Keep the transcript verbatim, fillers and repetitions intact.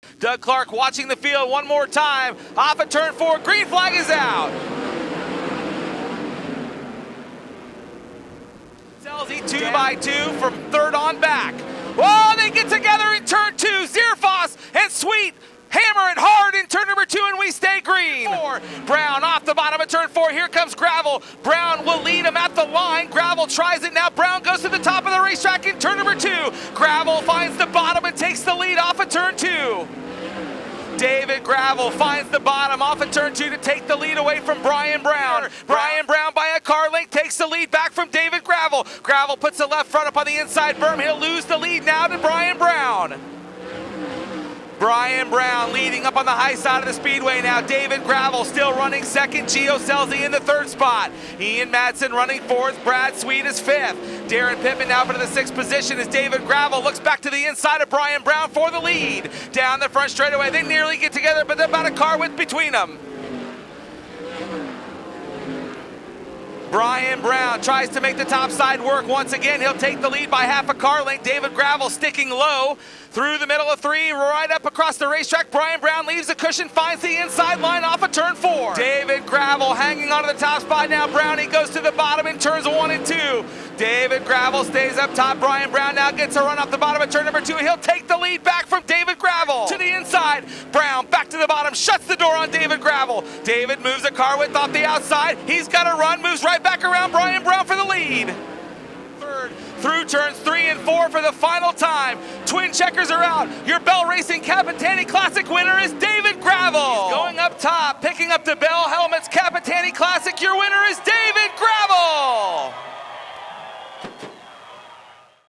Doug Clark watching the field one more time. Off at turn four, green flag is out. Selzy two by two from third on back. Whoa, they get together in turn two. Zierfoss and Sweet hammer it hard in turn number two, and we stay green. Four. Brown off the bottom of turn four. Here comes Gravel. Brown will lead him at the line. Gravel tries it now. Brown goes to the top of the racetrack in turn number two. Gravel finds the bottom and takes the lead off of turn two. David Gravel finds the bottom off of turn two to take the lead away from Brian Brown. Brian Brown by a car length takes the lead back from David Gravel. Gravel puts the left front up on the inside berm. He'll lose the lead now to Brian Brown. Brian Brown leading up on the high side of the speedway now. David Gravel still running second. Gio Selzy in the third spot. Ian Madsen running fourth. Brad Sweet is fifth. Darren Pittman now into the sixth position as David Gravel looks back to the inside of Brian Brown for the lead. Down the front straightaway. They nearly get together, but they're about a car width between them. Brian Brown tries to make the top side work once again. He'll take the lead by half a car length. David Gravel sticking low through the middle of three, right up across the racetrack. Brian Brown leaves the cushion, finds the inside line off of turn four. David Gravel hanging onto the top spot now. Brownie goes to the bottom in turns one and two. David Gravel stays up top. Brian Brown now gets a run off the bottom of turn number two. He'll take the lead back from David Gravel. To the inside, Brown back to the bottom, shuts the door on David Gravel. David moves a car width off the outside. He's got a run, moves right back around Brian Brown for the lead. Third through turns three and four for the final time. Twin checkers are out. Your Bell Racing Capitani Classic winner is David Gravel. He's going up top, picking up the Bell Helmets Capitani Classic. Your winner is David Gravel.